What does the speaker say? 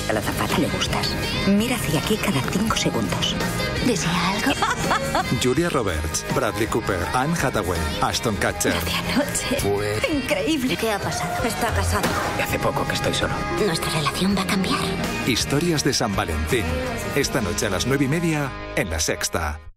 A la azafata le gustas. Mira hacia aquí cada 5 segundos. ¿Desea algo? Julia Roberts, Bradley Cooper, Anne Hathaway, Ashton Kutcher. De anoche. Fue Increíble. ¿Qué ha pasado? Está casado. Hace poco que estoy solo. ¿Nuestra relación va a cambiar? Historias de San Valentín. Esta noche a las 9:30 en La Sexta.